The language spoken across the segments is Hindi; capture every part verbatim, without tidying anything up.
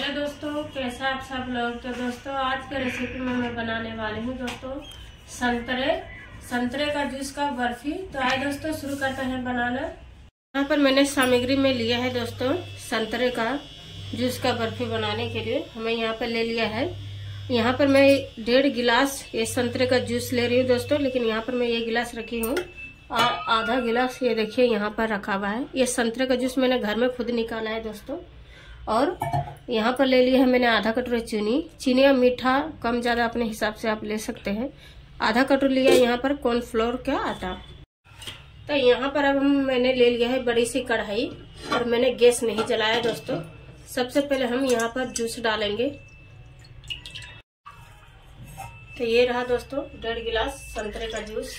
हेलो दोस्तों, कैसा आप सब लोग। तो दोस्तों आज के रेसिपी में मैं बनाने वाली हूँ दोस्तों संतरे संतरे का जूस का बर्फी। तो आइए दोस्तों शुरू करते हैं बनाना। यहाँ पर मैंने सामग्री में लिया है दोस्तों संतरे का जूस का बर्फी बनाने के लिए हमें यहाँ पर ले लिया है। यहाँ पर मैं डेढ़ गिलास ये संतरे का जूस ले रही हूँ दोस्तों, लेकिन यहाँ पर मैं ये गिलास रखी हूँ और आधा गिलास ये देखिए यहाँ पर रखा हुआ है। ये संतरे का जूस मैंने घर में खुद निकाला है दोस्तों। और यहाँ पर ले लिया है मैंने आधा कटोरी चीनी। चीनी या मीठा कम ज़्यादा अपने हिसाब से आप ले सकते हैं। आधा कटोरी लिया यहाँ पर कॉर्नफ्लोर का आटा। तो यहाँ पर अब हम मैंने ले लिया है बड़ी सी कढ़ाई और मैंने गैस नहीं जलाया दोस्तों। सबसे पहले हम यहाँ पर जूस डालेंगे। तो ये रहा दोस्तों डेढ़ गिलास संतरे का जूस।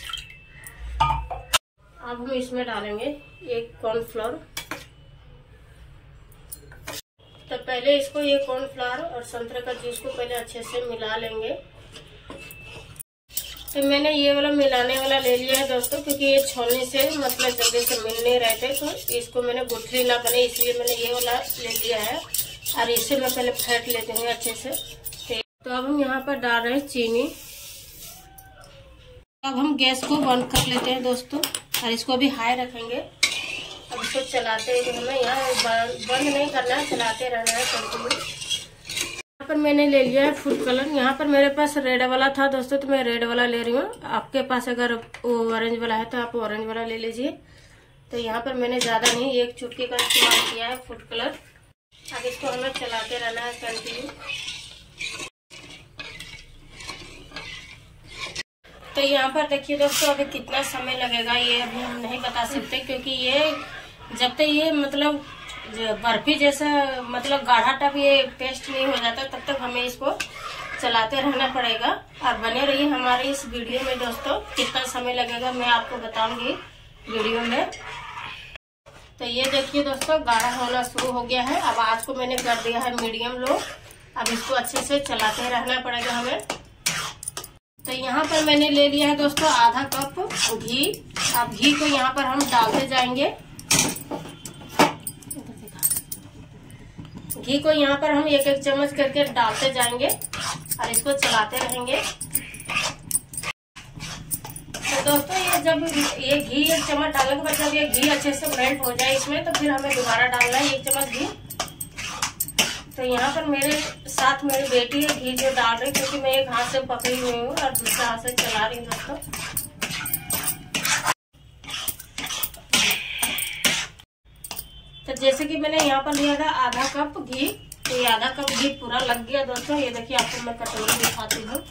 अब हम इसमें डालेंगे एक कॉर्नफ्लोर। तो पहले इसको ये कॉर्नफ्लावर और संतरे का जूस को पहले अच्छे से मिला लेंगे। तो मैंने ये वाला मिलाने वाला ले लिया है दोस्तों, क्योंकि ये छोलने से मतलब जल्दी से मिल नहीं रहे थे, तो इसको मैंने गुठली ना बने इसलिए मैंने ये वाला ले लिया है। और इसे मैं पहले फेंट लेते हैं अच्छे से। तो अब हम यहाँ पर डाल रहे हैं चीनी। अब हम गैस को बंद कर लेते हैं दोस्तों और इसको भी हाई रखेंगे। अब इसको चलाते हैं, हमें यहाँ बंद नहीं करना है, चलाते रहना है कंटिन्यू। यहाँ पर मैंने ले लिया है फूड कलर। यहाँ पर मेरे पास रेड वाला था दोस्तों, तो मैं रेड वाला ले रही हूँ। आपके पास अगर वो ऑरेंज वाला है तो आप ऑरेंज वाला ले लीजिए। तो यहाँ पर मैंने ज्यादा नहीं एक चुटकी का इस्तेमाल किया है फूड कलर। अब इसको हमें चलाते रहना है कंटिन्यू। तो यहाँ पर देखिए दोस्तों अभी कितना समय लगेगा ये अभी हम नहीं बता सकते, क्योंकि ये जब तक ये मतलब बर्फी जैसा मतलब गाढ़ा टप ये पेस्ट नहीं हो जाता तब तक हमें इसको चलाते रहना पड़ेगा। और बने रहिए हमारे इस वीडियो में दोस्तों। कितना समय लगेगा मैं आपको बताऊंगी वीडियो में। तो ये देखिए दोस्तों गाढ़ा होना शुरू हो गया है। अब आज को मैंने कर दिया है मीडियम लो। अब इसको अच्छे से चलाते रहना पड़ेगा हमें। तो यहाँ पर मैंने ले लिया है दोस्तों आधा कप घी। अब घी को यहाँ पर हम डालते जाएंगे। घी को यहाँ पर हम एक एक चम्मच करके डालते जाएंगे और इसको चलाते रहेंगे। तो दोस्तों ये जब ये घी एक चम्मच डालने के बाद जब ये घी अच्छे से मेल्ट हो जाए इसमें, तो फिर हमें दोबारा डालना है एक चम्मच घी। तो यहाँ पर मेरे साथ मेरी बेटी है घी जो डाल रही, क्योंकि मैं एक हाथ से पकड़ी हुई हूँ और दूसरे हाथ से चला रही हूँ दोस्तों। तो जैसे कि मैंने यहाँ पर लिया था आधा कप घी, तो ये आधा कप घी पूरा लग गया दोस्तों। ये देखिए आपको मैं कटोरी दिखाती हूँ।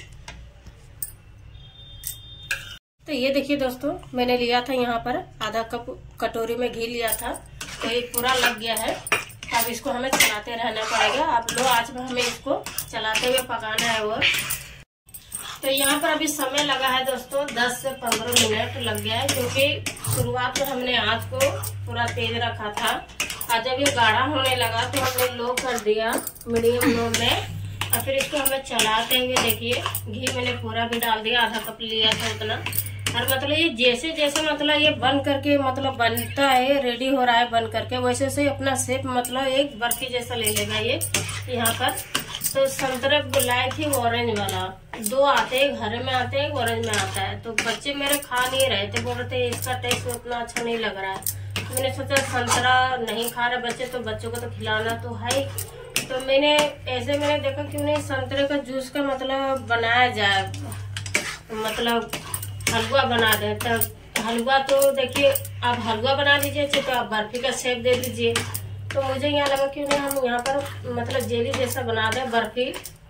तो ये देखिए दोस्तों मैंने लिया था यहाँ पर आधा कप कटोरी में घी लिया था, तो ये पूरा लग गया है। अब इसको हमें चलाते रहना पड़ेगा। अब लो आज में हमें इसको चलाते हुए पकाना है वो। तो यहाँ पर अभी समय लगा है दोस्तों दस से पंद्रह मिनट लग गया है, क्योंकि शुरुआत में हमने आँच को पूरा तेज रखा था और जब ये गाढ़ा होने लगा तो हमने लो कर दिया मीडियम लो में। और फिर इसको हमें चलाते हुए देखिए घी मैंने पूरा भी डाल दिया, आधा कप लिया था उतना। और मतलब ये जैसे जैसे मतलब ये बन करके मतलब बनता है, रेडी हो रहा है बन करके, वैसे वैसे अपना शेप मतलब एक बर्फी जैसा ले लेगा ये यहाँ पर। तो संतरे बुलाए थी ऑरेंज वाला, दो आते हैं घर में आते हैं, ऑरेंज में आता है। तो बच्चे मेरे खा नहीं रहे थे, बोल रहे थे इसका टेस्ट उतना अच्छा नहीं लग रहा है। तो मैंने सोचा संतरा नहीं खा रहे बच्चे, तो बच्चों को तो खिलाना तो है। तो मैंने ऐसे मैंने देखा क्यों नहीं संतरे का जूस का मतलब बनाया जाए, मतलब हलवा बना दे। तो हलवा तो देखिए आप हलवा बना लीजिए, तो आप बर्फी का शेप दे दीजिए। तो मुझे यहाँ लगा क्यों नहीं हम यहाँ पर मतलब जेली जैसा बना दे बर्फी।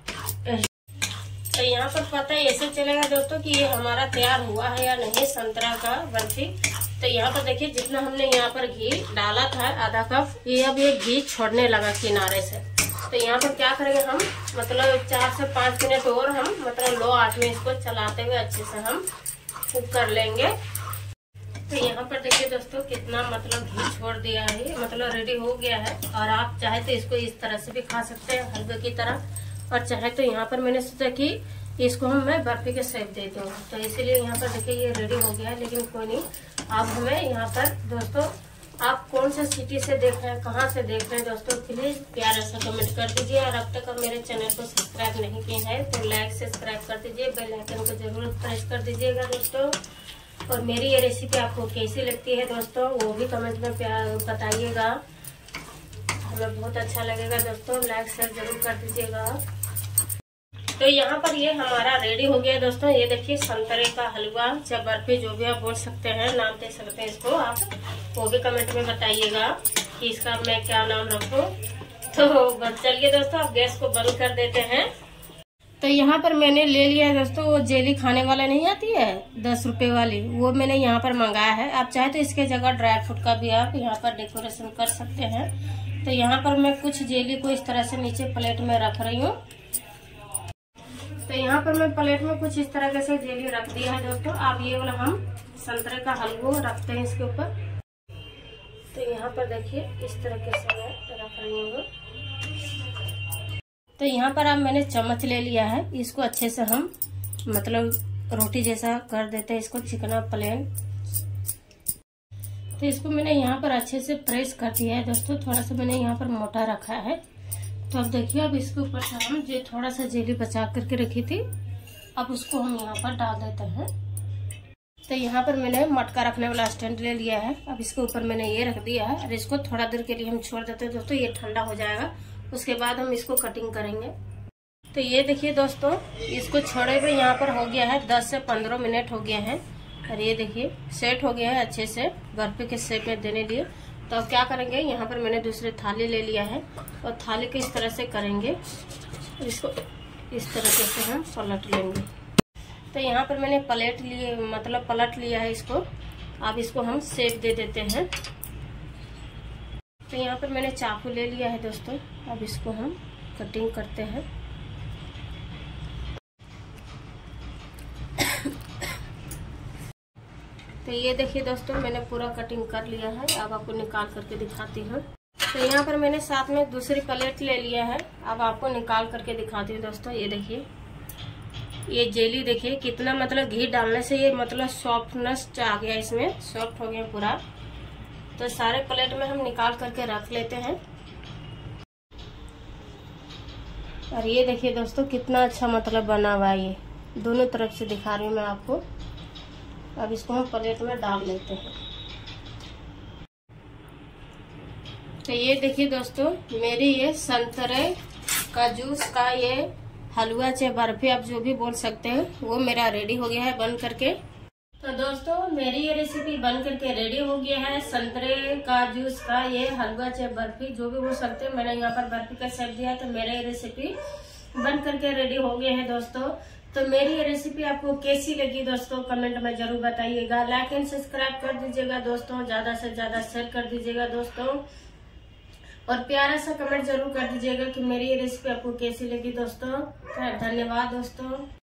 तो यहाँ पर पता है ऐसे चलेगा दोस्तों कि ये हमारा तैयार हुआ है या नहीं संतरा का बर्फी। तो यहाँ पर देखिए जितना हमने यहाँ पर घी डाला था आधा कप, ये अब ये घी छोड़ने लगा किनारे से। तो यहाँ पर क्या करेंगे हम मतलब चार से पाँच मिनट और हम मतलब लो आंच में इसको चलाते हुए अच्छे से हम कुक कर लेंगे। तो यहाँ पर देखिए दोस्तों कितना मतलब घी छोड़ दिया है, मतलब रेडी हो गया है। और आप चाहे तो इसको इस तरह से भी खा सकते हैं हलवे की तरह, और चाहे तो यहाँ पर मैंने सोचा कि इसको हम मैं बर्फी के शेप देती हूँ। तो इसीलिए यहाँ पर देखिए ये रेडी हो गया है, लेकिन कोई नहीं। अब हमें यहाँ पर दोस्तों आप कौन सा सिटी से देख रहे हैं, कहाँ से देख रहे हैं दोस्तों, प्लीज प्यारा सा कमेंट कर दीजिए। और अब तक आप मेरे चैनल को सब्सक्राइब नहीं किए हैं तो लाइक सब्सक्राइब कर दीजिए, बेल आइकन को जरूर प्रेस कर दीजिएगा दोस्तों। और मेरी ये रेसिपी आपको कैसी लगती है दोस्तों, वो भी कमेंट में बताइएगा, हमें बहुत अच्छा लगेगा दोस्तों। लाइक शेयर जरूर कर दीजिएगा। तो यहाँ पर ये हमारा रेडी हो गया दोस्तों। ये देखिए संतरे का हलवा या बर्फी, जो भी आप बोल सकते हैं, नाम दे सकते हैं इसको आप, वो भी कमेंट में बताइएगा कि इसका मैं क्या नाम रखूं। तो चलिए दोस्तों, आप गैस को बंद कर देते हैं। तो यहाँ पर मैंने ले लिया है दोस्तों, वो जेली खाने वाला नहीं आती है दस रुपए वाली, वो मैंने यहाँ पर मंगाया है। आप चाहे तो इसके जगह ड्राई फ्रूट का भी आप यहाँ पर डेकोरेशन कर सकते हैं। तो यहाँ पर मैं कुछ जेली को इस तरह से नीचे प्लेट में रख रही हूँ। तो यहाँ पर मैं प्लेट में कुछ इस तरह से जेली रख दिया है दोस्तों। अब ये वाला हम संतरे का हलवा रखते हैं इसके ऊपर। तो यहाँ पर देखिए इस तरीके से मैं रख रही हूँ। तो यहाँ पर अब मैंने चम्मच ले लिया है, इसको अच्छे से हम मतलब रोटी जैसा कर देते हैं, इसको चिकना प्लेन। तो इसको मैंने यहाँ पर अच्छे से प्रेस कर दिया है दोस्तों, थोड़ा सा मैंने यहाँ पर मोटा रखा है। तो अब देखिए, अब इसके ऊपर से हम जो थोड़ा सा जेली बचा करके रखी थी, अब उसको हम यहाँ पर डाल देते हैं। तो यहाँ पर मैंने मटका रखने वाला स्टैंड ले लिया है, अब इसके ऊपर मैंने ये रख दिया है और इसको थोड़ा देर के लिए हम छोड़ देते हैं दोस्तों, ये ठंडा हो जाएगा। उसके बाद हम इसको कटिंग करेंगे। तो ये देखिए दोस्तों, इसको छोड़े हुए यहाँ पर हो गया है दस से पंद्रह मिनट हो गया है। और ये देखिए सेट हो गया है अच्छे से बर्फी के शेप में देने लिए। तो अब क्या करेंगे, यहाँ पर मैंने दूसरे थाली ले लिया है और थाली को इस तरह से करेंगे, इसको इस तरीके से हम पलट लेंगे। तो यहाँ पर मैंने प्लेट लिए मतलब पलट लिया है इसको। अब इसको हम शेप दे देते हैं। तो यहाँ पर मैंने चाकू ले लिया है दोस्तों, अब इसको हम कटिंग करते हैं। तो ये देखिए दोस्तों, मैंने पूरा कटिंग कर लिया है। अब आपको निकाल करके दिखाती हूँ। तो यहाँ पर मैंने साथ में दूसरी प्लेट ले लिया है, अब आपको निकाल करके दिखाती हूँ दोस्तों। ये देखिए, ये जेली देखिए कितना मतलब घी डालने से ये मतलब सॉफ्टनेस आ गया, इसमें सॉफ्ट हो गया पूरा। तो सारे प्लेट में हम निकाल करके रख लेते हैं। और ये देखिए दोस्तों, कितना अच्छा मतलब बना हुआ है, ये दोनों तरफ से दिखा रही हूँ मैं आपको। अब इसको हम प्लेट में डाल लेते हैं। तो ये देखिए दोस्तों, मेरी ये संतरे का जूस का ये हलवा चाहे बर्फी आप जो भी बोल सकते हैं, वो मेरा रेडी हो गया है बन करके। तो दोस्तों, मेरी ये रेसिपी बन करके रेडी हो गया है, संतरे का जूस का ये हलवा चाहे बर्फी जो भी बोल सकते हैं। मैंने यहाँ पर बर्फी का शेप दिया, तो मेरा ये रेसिपी बन करके रेडी हो गया है दोस्तों। तो मेरी ये रेसिपी आपको कैसी लगी दोस्तों, कमेंट में जरूर बताइएगा। लाइक एंड सब्सक्राइब कर दीजिएगा दोस्तों, ज्यादा से ज्यादा शेयर कर दीजिएगा दोस्तों। और प्यारा सा कमेंट जरूर कर दीजिएगा कि मेरी ये रेसिपी आपको कैसी लगी दोस्तों। धन्यवाद दोस्तों।